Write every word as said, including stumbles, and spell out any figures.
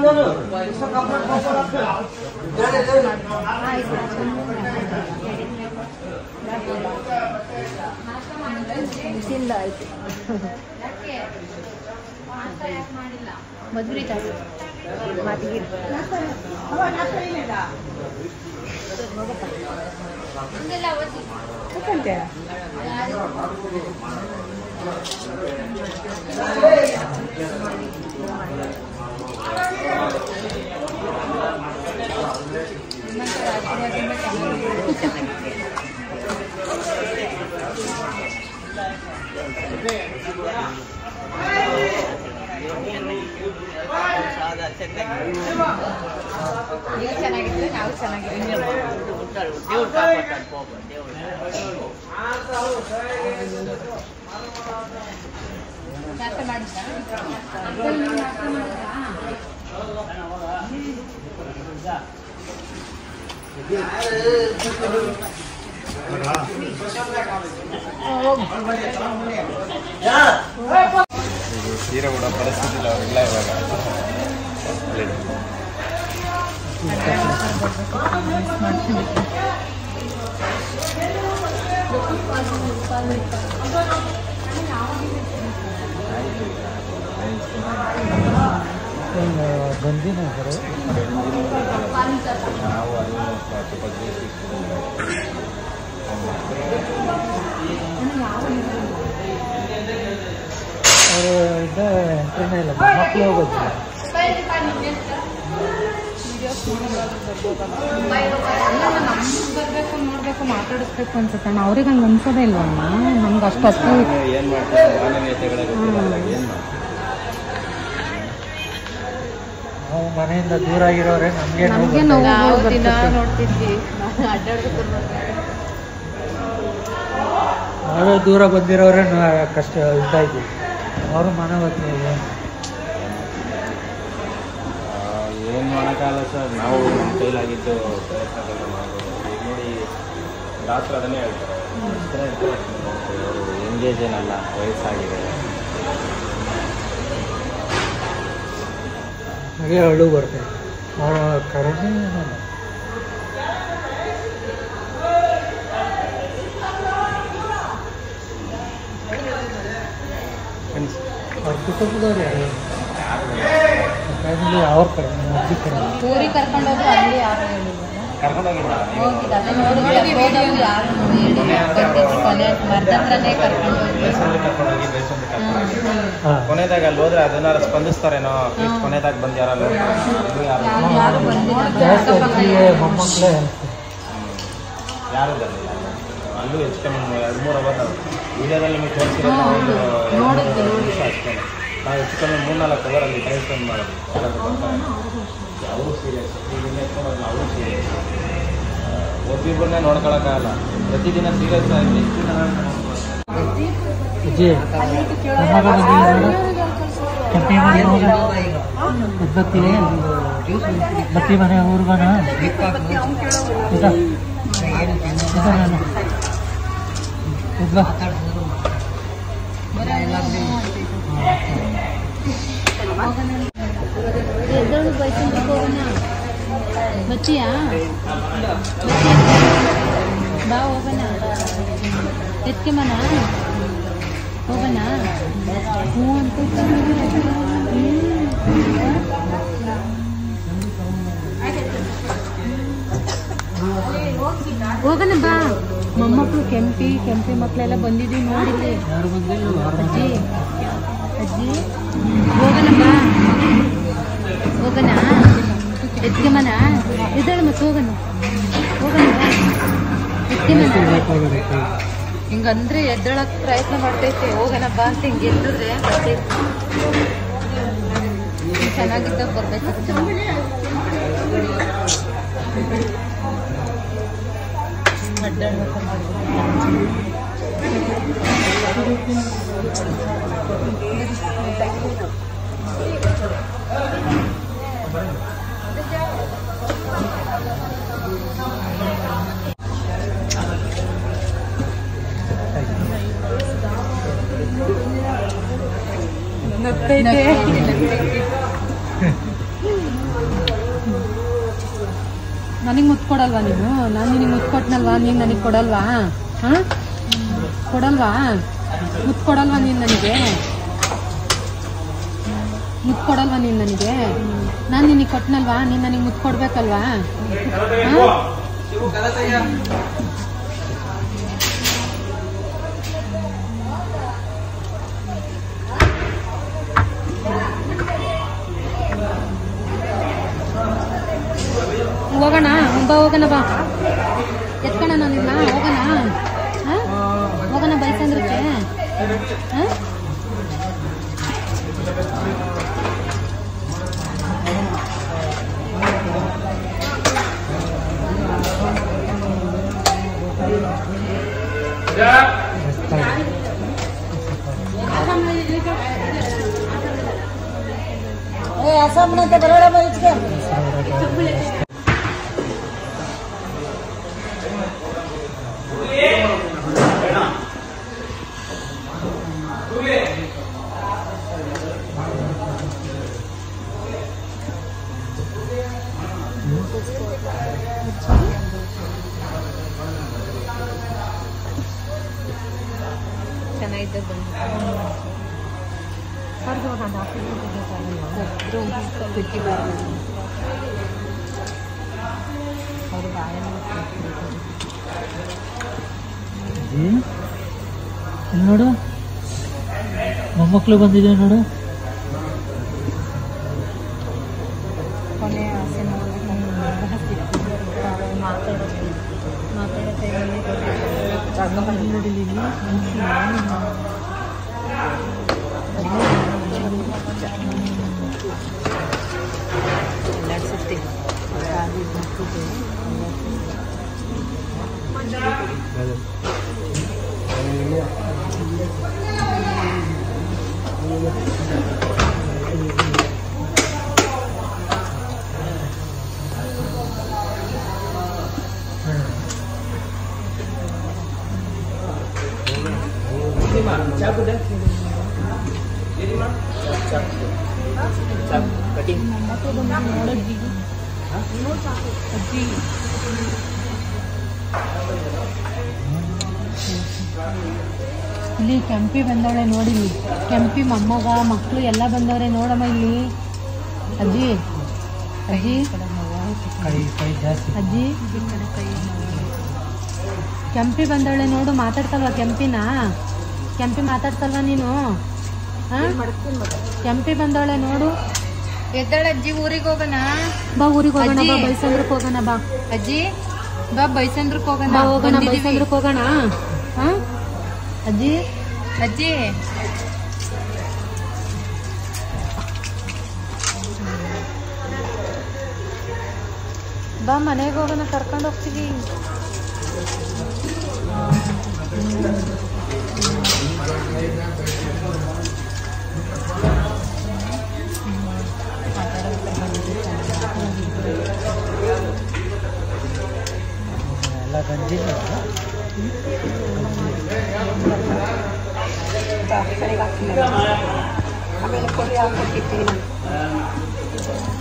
ಬಿಸಿಲ್ಲ ಆಯ್ತು ಮಧುರಿ ತಾಯಿ ಮಾತಿಗೆ ನೀವು ಚೆನ್ನಾಗಿದ್ರೆ ನಾವು ಚೆನ್ನಾಗಿದ್ದೀವಿ ನಾಷ್ಟ ಮಾಡಿದ್ದ ಸೀರೆ ಕೂಡ ಪರಿಸ್ಥಿತಿ ಇಲ್ಲ ಅವರೆಲ್ಲ ಇವಾಗ ಬಂದಿನ ಸರ್ ನಾವು ಅವರು ಇದ್ದ ಎಂಟ್ರಿನೇ ಇಲ್ಲ ಮಕ್ಕಳು ಹೋಗೋದು ಬರ್ಬೇಕು ನೋಡ್ಬೇಕು ಮಾತಾಡಿಸ್ಬೇಕು ಅನ್ಸುತ್ತೆ ಅವ್ರಿಗೆ ಹಂಗೆ ಅನ್ಸೋದೇ ಇಲ್ವಮ್ಮ ನಮ್ಗೆ ಅಷ್ಟು ಅಷ್ಟು ಏನು ಮಾಡ್ತಾರೆ ಮಾನವೀಯತೆಗಳ ನಾವು ಮನೆಯಿಂದ ದೂರ ಆಗಿರೋರೆ ನಮಗೆ ನಮಗೆ ನೋಡ್ತಿದ್ವಿ ನಾವೇ ದೂರ ಬಂದಿರೋರೆ ಕಷ್ಟ ಇದ್ದಾಯ್ತು ಅವರು ಮಾನವತೆ ಏನು ಮಾಡೋಕ್ಕಾಗಲ್ಲ ಸರ್ ನಾವು ನಮ್ಮ ಕೈಲಾಗಿದ್ದು ಪ್ರಯತ್ನಗಳನ್ನ ಮಾಡ್ಬೋದು ಈಗ ನೋಡಿ ಡಾಕ್ಟ್ರ್ ಅದನ್ನೇ ಹೇಳ್ತಾರೆ ಅವರು ಎಂಗೇಜ್ ಏನಲ್ಲ ವಯಸ್ಸಾಗಿದೆ ಹಾಗೆ ಅಳು ಬರ್ತದೆ ಅವರ ಕರೆನೇ ಏನಲ್ಲ ಅವ್ರ ಕುಟುಂಬದವ್ರು ಯಾರು ಫ್ಯಾಮಿಲಿ ಅವ್ರ ಕಡೆ ಅಜ್ಜಿ ಕಡೆ ಊರಿಗೆ ಕರ್ಕೊಂಡು ಹೋದ್ರೆ ಅಲ್ಲಿ ಯಾರು ಕರ್ಕೊಂಡೋಗಿಲ್ಲ ಹೋಗಿಲ್ಲ ಅದೇ ನೋಡಿದ್ರೆ ಯಾರು ಬಂದಿದ್ರು ಕೊನೆ ಮರದ ಹತ್ರನೇ ಕರ್ಕೊಂಡು ಕರ್ಕೊಂಡೋಗಿ ಬೇಸಂದು ಕರ್ಕೊಂಡು ಕೊನೆದಾಗ ಅಲ್ಲಿ ಹೋದ್ರೆ ಅದನ್ನಾರು ಸ್ಪಂದಿಸ್ತಾರೇನೋ ಕೊನೆದಾಗ ಬಂದು ಯಾರಲ್ಲ ಯಾರು ಬಂದಿಲ್ಲ ಜಾಸ್ತಿ ಅಜ್ಜಿಗೆ ಮೊಮ್ಮಕ್ಕಳೇ ಯಾರು ಬರಲಿಲ್ಲ ಅಲ್ಲೂ ಹೆಚ್ಚು ಕಮ್ಮಿ ಎರಡು ಮೂರು ಅವರ್ ವಿಡಿಯೋದಲ್ಲಿ ನಿಮಗೆ ತೋರಿಸಿರೋದು ಒಂದು ಎರಡು ನಿಮಿಷ ಅಷ್ಟೇ ನಾವು ಹೆಚ್ಚು ಕಮ್ಮಿ ಮೂರು ನಾಲ್ಕು ಅವರಲ್ಲಿ ಟೈಮ್ ಸ್ಪೆಂಡ್ ಮಾಡೋದು ಯಾರಾದರೂ ಬರ್ತಾರೆ ಅವರು ಸೀರಿಯಸ್ ಈಗ ಎತ್ಕೊಂಡು ಅವರು ಸೀರಿಯಸ್ ಒಬ್ಬಿಬ್ಬರನ್ನೇ ನೋಡ್ಕೊಳಕ್ಕಾಗಲ್ಲ ಪ್ರತಿದಿನ ಸೀರಿಯಸ್ ಆಗಿ ಎಷ್ಟು ಜನ ಅಜ್ಜಿ ಕೆಂಪಿ ಮನೆ ಬತ್ತಿ ಬತ್ತಿ ಮನೆ ಊರ್ಗನ ಎದ್ದಳು ಬೈಕೊಂಡು ಹೋಗೋಣ ಬಚ್ಚಿಯಾ ಬಾ ಹೋಗೋಣ ಎತ್ಕೆ ಮನ ಹೋಗೋಣ ಹ್ಞೂ ಅಂತ ಹೋಗೋಣ ಬಾ ಮೊಮ್ಮಕ್ಕಳು ಕೆಂಪಿ ಕೆಂಪಿ ಮಕ್ಕಳೆಲ್ಲ ಬಂದಿದ್ದೀವಿ ನೋಡಿದ್ವಿ ಅಜ್ಜಿ ಅಜ್ಜಿ ಹೋಗೋಣ ಬಾ ಹೋಗೋಣ ಎತ್ಕೆ ಮನ ಇದ್ದಾಳೆ ಮತ್ತೆ ಹೋಗೋಣ ಹೋಗೋಣ ಎತ್ಕೆ ಮನ ಹಿಂಗಂದ್ರೆ ಎದ್ದಳಕ್ ಪ್ರಯತ್ನ ಮಾಡ್ತೈತೆ ಹೋಗೋಣ ಬಾ ಅಂತ ಹಿಂಗೆ ಎದ್ದಿದ್ರೆ ಬರ್ತೈತೆ ಚೆನ್ನಾಗಿದ್ದಾಗ ಬರ್ಬೇಕು ನನಗೆ ಮುತ್ತು ಕೊಡಲ್ವಾ ನೀನು? ನಾನು ನಿನಗೆ ಮುತ್ತು ಕೊಟ್ಟನಲ್ವಾ, ನೀನು ನನಗೆ ಕೊಡಲ್ವಾ? ಹಾಂ ಕೊಡಲ್ವಾ? ಮುತ್ತು ಕೊಡಲ್ವಾ ನೀನು ನನಗೆ? ಮುತ್ತು ಕೊಡಲ್ವಾ ನೀನು ನನಗೆ? ನಾನು ನಿನಗೆ ಕೊಟ್ಟನಲ್ವಾ, ನೀನು ನನಗೆ ಮುತ್ತು ಕೊಡ್ಬೇಕಲ್ವಾ? ಹೋಗೋಣ ಬಾ, ಹೋಗೋಣ ಬಾ, ಎತ್ಕೋಣ ನಾನಿಲ್ಲ, ಹೋಗೋಣ. ಹಾಂ ಹೋಗೋಣ ಬೈಸಂದ್ರಕ್ಕೆ. ಹಾಂ ಅಸಾಮನಂತೆ ಬರೋಣ ಬರೀಚ್ಗೆ. ಚೆನ್ನಾಗಿದ್ದ ಬಂದು ನೋಡು ಮೊಮ್ಮಕ್ಕಳು ಬಂದಿದೆ ನೋಡು. ಕೊನೆ ಆಸೆ ಮಾತಾಡೋದು ಮಾತಾಡೋದು ಸುತ್ತಿ ಇಲ್ಲಿ ಕೆಂಪಿ ಬಂದವಳೆ ನೋಡಿ, ಕೆಂಪಿ ಮೊಮ್ಮಗ ಮಕ್ಕಳು ಎಲ್ಲ ಬಂದವ್ರೆ ನೋಡಮ್ಮ ಇಲ್ಲಿ. ಅಜ್ಜಿ ಅಜ್ಜಿ ಅಜ್ಜಿ ಕೆಂಪಿ ಬಂದವಳೆ ನೋಡು, ಮಾತಾಡ್ತಲ್ವಾ ಕೆಂಪಿನ? ಕೆಂಪಿ ಮಾತಾಡ್ತಲ್ವಾ ನೀನು? ಹಾಂ ಕೆಂಪಿ ಬಂದವಳೆ ನೋಡು. ಎದ್ದಾಳ ಅಜ್ಜಿ, ಊರಿಗೆ ಹೋಗೋಣ ಬಾ, ಊರಿಗೆ ಹೋಗೋಣ ಬಾ, ಬೈಸಂದ್ರಕ್ಕೆ ಹೋಗೋಣ ಬಾ ಅಜ್ಜಿ, ಬಾ ಬೈಸಂದ್ರಕ್ಕೆ ಹೋಗೋಣ. ಬಾ ಹೋಗೋಣ ಬೈಸಂದ್ರಕ್ಕೆ ಹೋಗೋಣ. ಹಾಂ ಅಜ್ಜಿ ಅಜ್ಜಿ ಬಾ, ಮನೆಗೆ ಹೋಗೋಣ, ಕರ್ಕೊಂಡು ಹೋಗ್ತೀವಿ. ಎಲ್ಲ ಬಂದಿಲ್ಲ ಆಮೇಲೆ ಕೊಡಿ ಹಾಕೊಟ್ಟಿರ್ತೀನಿ.